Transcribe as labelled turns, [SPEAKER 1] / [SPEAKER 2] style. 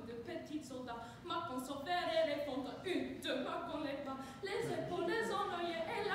[SPEAKER 1] de petits soldats. Macon sauver et répondre, une, deux, Macon les bas, les épaules, les oreillers et la